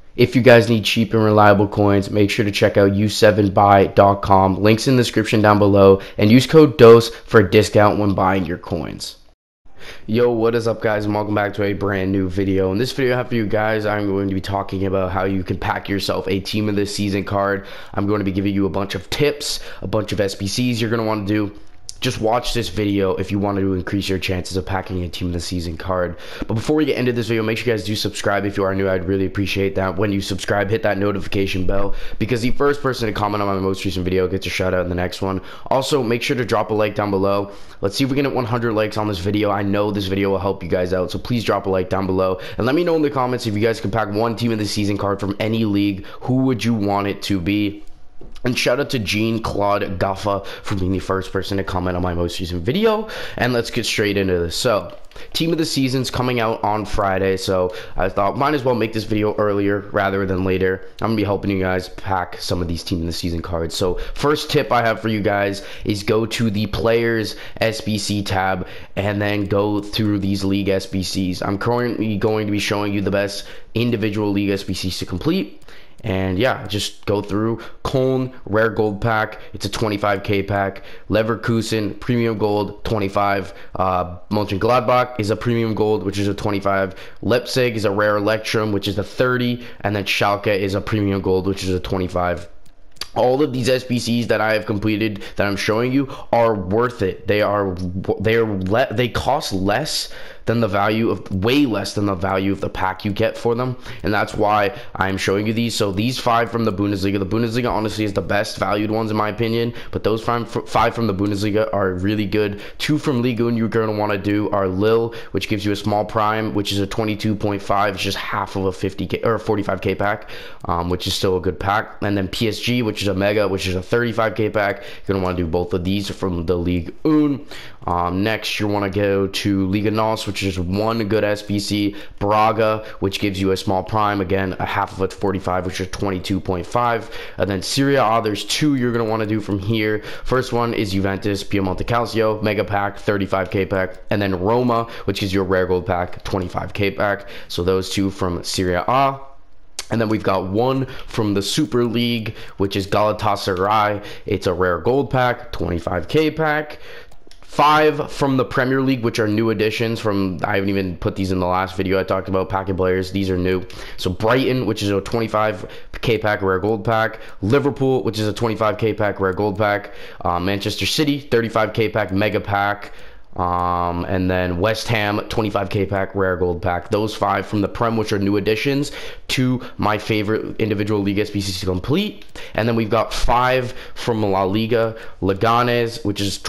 If you guys need cheap and reliable coins, make sure to check out u7buy.com. Links in the description down below, and use code DOSE for a discount when buying your coins. Yo, what is up, guys, and welcome back to a brand new video. In this video I have for you guys, I'm going to be talking about how you can pack yourself a team of the season card. I'm going to be giving you a bunch of tips, a bunch of SBCs you're going to want to do. Just watch this video if you want to increase your chances of packing a team of the season card. But before we get into this video, make sure you guys do subscribe if you are new. I'd really appreciate that. When you subscribe, hit that notification bell, because the first person to comment on my most recent video gets a shout out in the next one. Also, make sure to drop a like down below. Let's see if we can hit 100 likes on this video. I know this video will help you guys out, so please drop a like down below. And let me know in the comments if you guys could pack one team of the season card from any league. Who would you want it to be? And shout out to Jean-Claude Gaffa for being the first person to comment on my most recent video. And let's get straight into this. So, team of the season's coming out on Friday, so I thought might as well make this video earlier rather than later. I'm gonna be helping you guys pack some of these team of the season cards. So first tip I have for you guys is go to the players SBC tab and then go through these league SBCs. I'm currently going to be showing you the best individual league SBCs to complete. And yeah, just go through. Köln, rare gold pack, it's a 25k pack. Leverkusen, premium gold, 25. Mönchengladbach is a premium gold, which is a 25. Leipzig is a rare electrum, which is a 30. And then Schalke is a premium gold, which is a 25. All of these SBCs that I have completed that I'm showing you are worth it. They cost less than the value of, way less than the value of the pack you get for them, and that's why I'm showing you these. So these 5 from the Bundesliga honestly is the best valued ones in my opinion, but those 5 from the Bundesliga are really good. 2 from Ligue 1 you're going to want to do are Lille, which gives you a small prime, which is a 22.5. It's just half of a 50k or 45k pack, which is still a good pack. And then PSG, which is a mega, which is a 35k pack. You're going to want to do both of these from the Ligue 1. Next you want to go to Liga NOS, which is one good SBC. Braga, which gives you a small prime, again a half of a 45, which is 22.5. And then Serie A, there's 2 you're going to want to do from here. First one is Juventus Piemonte Calcio mega pack, 35k pack. And then Roma, which is your rare gold pack, 25k pack. So those 2 from Serie A. And then we've got 1 from the Super League, which is Galatasaray. It's a rare gold pack, 25k pack. 5 from the Premier League, which are new additions from, I haven't even put these in the last video I talked about packing players. These are new. So Brighton, which is a 25k pack rare gold pack. Liverpool, which is a 25k pack rare gold pack. Manchester City, 35k pack mega pack. And then West Ham, 25k pack rare gold pack. Those 5 from the Prem, which are new additions to my favorite individual league SBCs to complete. And then we've got 5 from La Liga. Leganes, which is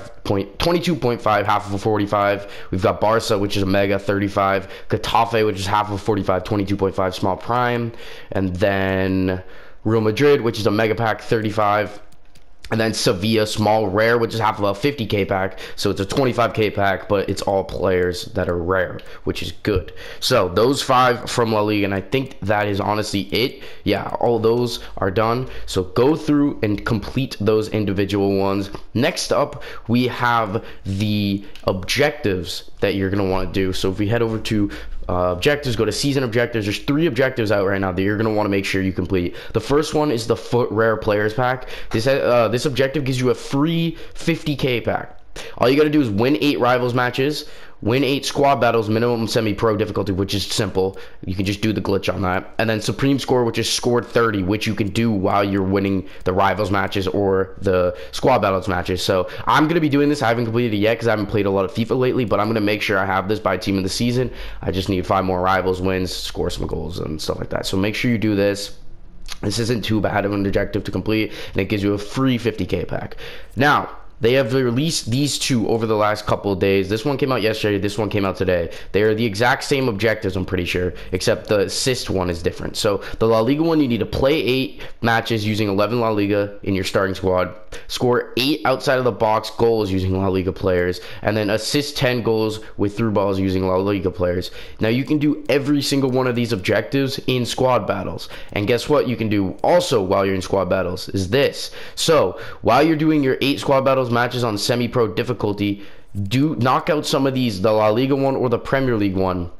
22.5, half of a 45. We've got Barca, which is a mega, 35. Getafe, which is half of a 45, 22.5 small prime. And then Real Madrid, which is a mega pack, 35. And then Sevilla small rare, which is half of a 50k pack, so it's a 25k pack, but it's all players that are rare, which is good. So those 5 from La Liga, and I think that is honestly it. Yeah, all those are done. So go through and complete those individual ones. Next up, we have the objectives that you're going to want to do. So if we head over to objectives, go to season objectives. There's 3 objectives out right now that you're going to want to make sure you complete. The first one is the FUT rare players pack. This objective gives you a free 50k pack. All you got to do is win 8 rivals matches, win 8 squad battles, minimum semi-pro difficulty, which is simple. You can just do the glitch on that. And then supreme score, which is scored 30, which you can do while you're winning the rivals matches or the squad battles matches. So I'm going to be doing this. I haven't completed it yet because I haven't played a lot of FIFA lately, but I'm going to make sure I have this by team of the season. I just need 5 more rivals wins, score some goals and stuff like that. So make sure you do this. This isn't too bad of an objective to complete, and it gives you a free 50k pack. Now, they have released these 2 over the last couple of days. This one came out yesterday, this one came out today. They are the exact same objectives, I'm pretty sure, except the assist one is different. So the La Liga one, you need to play 8 matches using 11 La Liga in your starting squad, score 8 outside of the box goals using La Liga players, and then assist 10 goals with through balls using La Liga players. Now you can do every single one of these objectives in squad battles. And guess what you can do also while you're in squad battles is this. So while you're doing your 8 squad battles matches on semi-pro difficulty, do knock out some of these, the La Liga one or the Premier League one,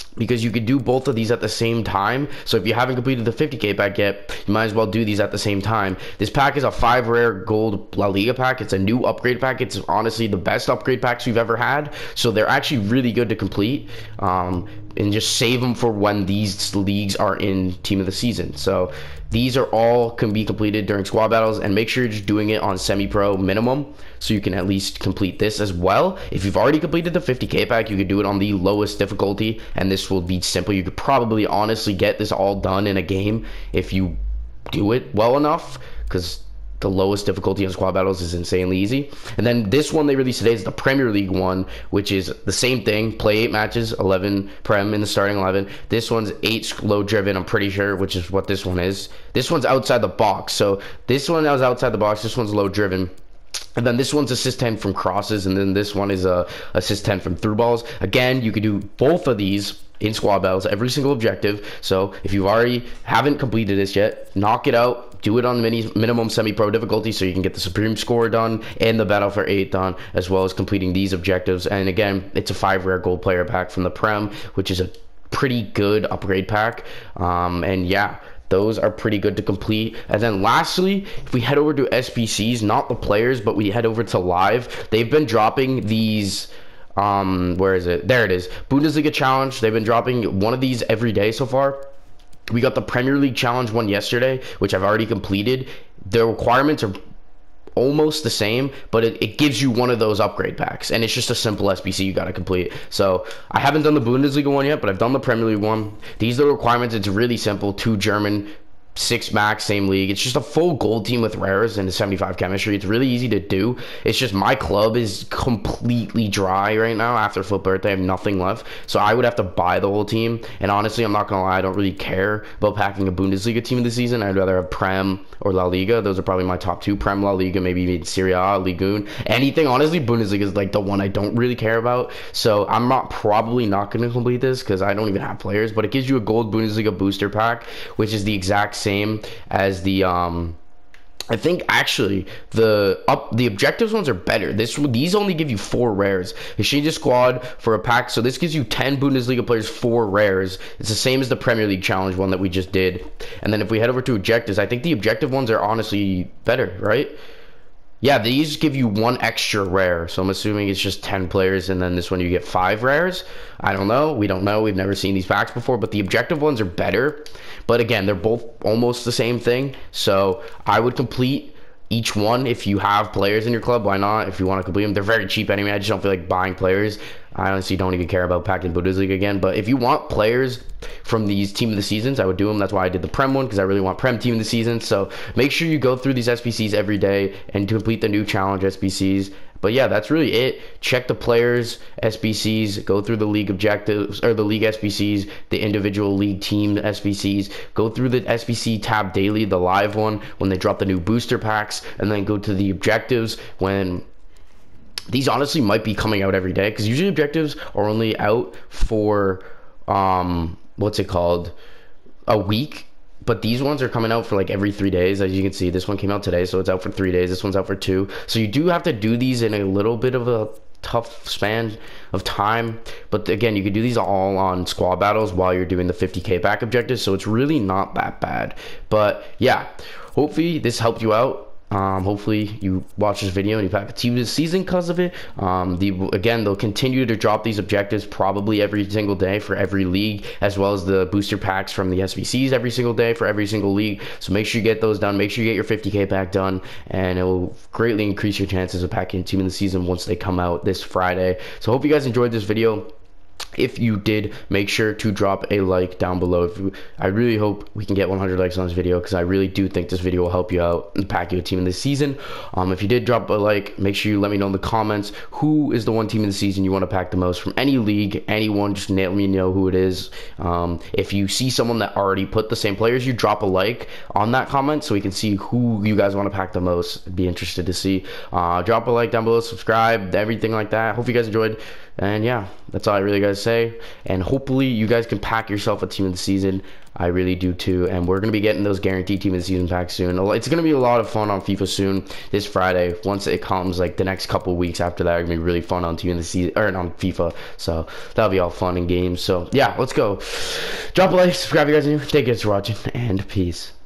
because you could do both of these at the same time. So if you haven't completed the 50k pack yet, you might as well do these at the same time. This pack is a 5 rare gold La Liga pack. It's a new upgrade pack. It's honestly the best upgrade packs we've ever had, so they're actually really good to complete, and just save them for when these leagues are in team of the season. So these are all can be completed during squad battles, and make sure you're just doing it on semi-pro minimum so you can at least complete this as well. If you've already completed the 50k pack, you could do it on the lowest difficulty, and this will be simple. You could probably honestly get this all done in a game if you do it well enough, because the lowest difficulty in squad battles is insanely easy. And then this one they released today is the Premier League one, which is the same thing. Play 8 matches, 11 Prem in the starting 11. This one's 8 slow driven, I'm pretty sure, which is what this one is. This one's outside the box. So this one was outside the box. This one's low driven. And then this one's assist 10 from crosses, and then this one is assist 10 from through balls. Again, you could do both of these in squad battles, every single objective. So if you haven't completed this yet, knock it out. Do it on the minimum semi-pro difficulty so you can get the supreme score done and the battle for 8 done, as well as completing these objectives. And again, it's a 5 rare gold player pack from the Prem, which is a pretty good upgrade pack. And yeah, those are pretty good to complete. And then lastly, if we head over to SBCs, not the players, but we head over to live, they've been dropping these, where is it? There it is. Bundesliga challenge. They've been dropping one of these every day so far. We got the Premier League challenge one yesterday, which I've already completed. The requirements are almost the same, but it gives you one of those upgrade packs, and it's just a simple SBC you got to complete. So I haven't done the Bundesliga one yet, but I've done the Premier League one. These are the requirements. It's really simple. 2 German, 6 max, same league. It's just a full gold team with rares and a 75 chemistry. It's really easy to do. It's just my club is completely dry right now after Flip Birthday. I have nothing left, so I would have to buy the whole team. And honestly, I'm not gonna lie, I don't really care about packing a Bundesliga team of the season. I'd rather have Prem or La Liga. Those are probably my top 2. Prem, La Liga, maybe even Serie A, Ligue 1, anything. Honestly, Bundesliga is like the one I don't really care about, so I'm probably not going to complete this because I don't even have players. But it gives you a gold Bundesliga booster pack, which is the exact same as the I think actually the objectives ones are better. These only give you 4 rares. Exchange a squad for a pack, so this gives you 10 Bundesliga players, 4 rares. It's the same as the Premier League challenge one that we just did. And then if we head over to objectives, I think the objective ones are honestly better, right? Yeah, these give you 1 extra rare, so I'm assuming it's just 10 players, and then this one you get 5 rares. I don't know. We don't know. We've never seen these packs before, but the objective ones are better. But again, they're both almost the same thing, so I would complete each one. If you have players in your club, why not? If you want to complete them, they're very cheap anyway. I just don't feel like buying players. I honestly don't even care about packing Bundesliga again. But if you want players from these team of the seasons, I would do them. That's why I did the Prem one, because I really want Prem team of the season. So make sure you go through these SBCs every day and complete the new challenge SBCs. But yeah, that's really it. Check the players SBCs, go through the league objectives, or the league SBCs, the individual league team SBCs, go through the SBC tab daily, the live one, when they drop the new booster packs, and then go to the objectives when these honestly might be coming out every day, because usually objectives are only out for what's it called, a week. But these ones are coming out for like every 3 days. As you can see, this one came out today, so it's out for 3 days. This one's out for 2. So you do have to do these in a little bit of a tough span of time. But again, you can do these all on squad battles while you're doing the 50k pack objectives, so it's really not that bad. But yeah, hopefully this helped you out. Hopefully you watch this video and you pack a team this season because of it. Again, they'll continue to drop these objectives probably every single day for every league, as well as the booster packs from the SBCs every single day for every single league. So make sure you get those done. Make sure you get your 50k pack done, and it will greatly increase your chances of packing a team in the season once they come out this Friday. So hope you guys enjoyed this video. If you did, make sure to drop a like down below. I really hope we can get 100 likes on this video, because I really do think this video will help you out and pack your team in this season. If you did drop a like, make sure you let me know in the comments who is the one team in the season you want to pack the most from any league, anyone. Just let me know who it is. If you see someone that already put the same players, you drop a like on that comment so we can see who you guys want to pack the most. I'd be interested to see. Drop a like down below, subscribe, everything like that. Hope you guys enjoyed And yeah, that's all I really gotta say. And hopefully you guys can pack yourself a team of the season. I really do too. And we're gonna be getting those guaranteed team of the season packs soon. It's gonna be a lot of fun on FIFA soon. This Friday, once it comes, like the next couple weeks after that, are gonna be really fun on team of the season or on FIFA. So that'll be all fun and games. So yeah, let's go. Drop a like, subscribe if you guys are new. Thank you guys for watching, and peace.